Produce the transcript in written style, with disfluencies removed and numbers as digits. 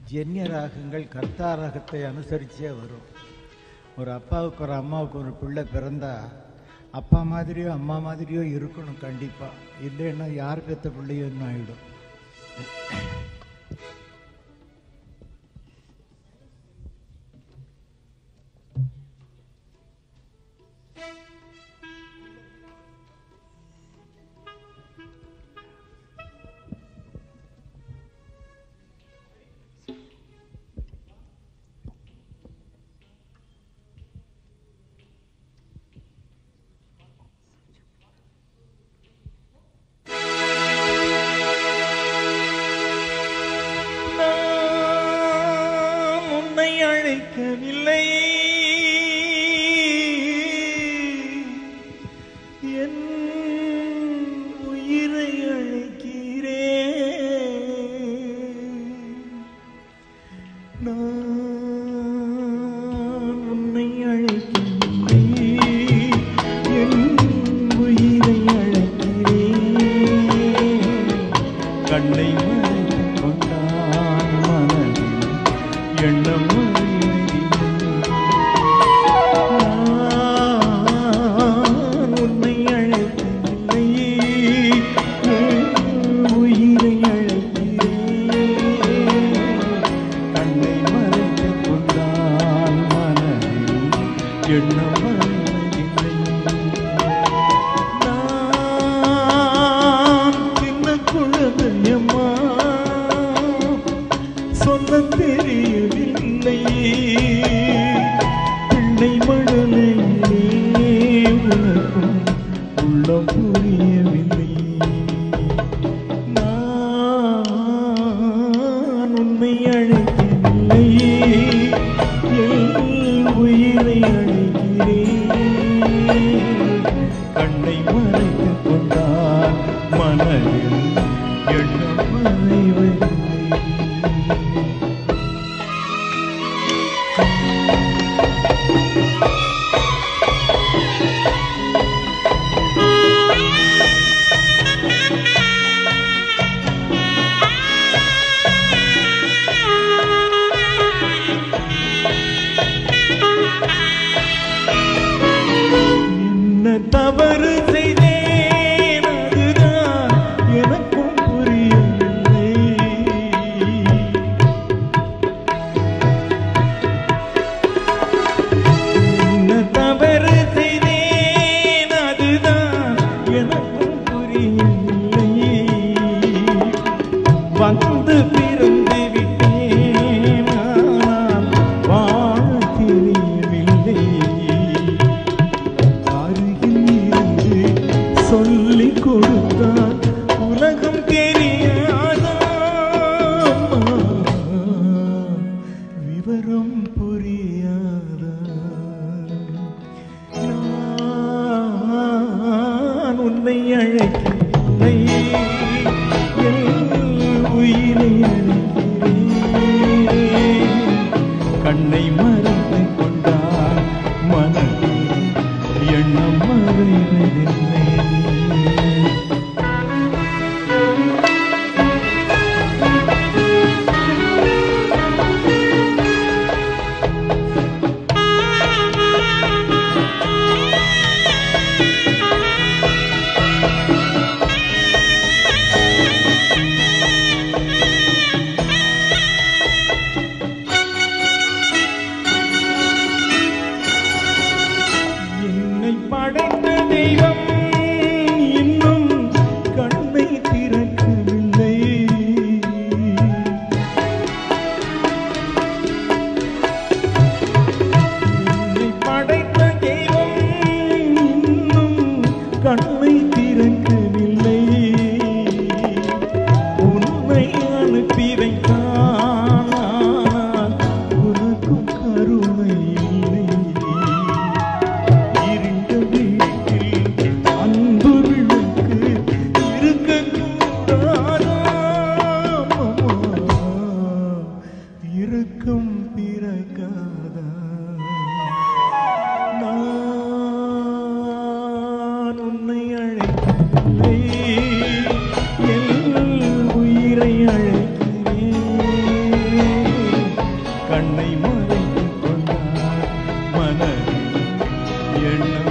ஜென்ய ராகங்கள் கர்த்தா ராகத்தை அனுசரிச்சே வரும். ஒரு அப்பாவுக்கு ஒரு அம்மாவுக்கு ஒரு பிள்ளை பிறந்தா அப்பா மாதிரியோ அம்மா மாதிரியோ இருக்கணும் கண்டிப்பாக. இல்லைன்னா யார் பெற்ற பிள்ளையோன்னு ஆகிடும். அழைக்கவில்லை என் உயிரை அழைக்கிறேன். நான் உன்னை அழைக்கவில்லை என் உயிரை அழைக்கிறேன். கண்ணை மறைத்துக் கொண்டான் மனதில் எண்ணம் தெரியவில்லை பிள்ளை மழலையிலே உனக்கும் உள்ளம் புரியவில்லை. நான் உன்னை அழைக்கவில்லை என் உயிரை அழைக்கிறேன். கண்ணை மறைத்துக் கொண்டால் மனதில் எண்ணம் மறைவதில்லை. தவறு செய்தேன் அதுதான் எனக்கும் புரியவில்லை. என்ன தவறு செய்தேன் அதுதான் எனக்கும் புரியவில்லை. வந்து பிறந்து விட்டேன் ஆனால் வாழ தெரியவில்லை. சொல்லிக் கொடுத்தால் உலகம் தெரியாதா, விவரம் புரியாதா. நான் உன்னை அழைக்கவில்லை என் உயிரை அழைக்கிறேன். கண்ணை மறைத்துக் கொண்டால் மனதில் எண்ணம் மறைவதில்லை. படைத்த தெய்வம் இன்னும் கண்ணை திறக்கவில்லை. என்னை படைத்த தெய்வம் இன்னும் கண்ணை திறக்கவில்லை. உன்னை அனுப்பி வைத்தான் உனக்கும் கருணை இல்லை. இருக்கும் பிறக்காதா. நான் உன்னை மறைத்துக் கொண்டார் மனதில் எண்ணம்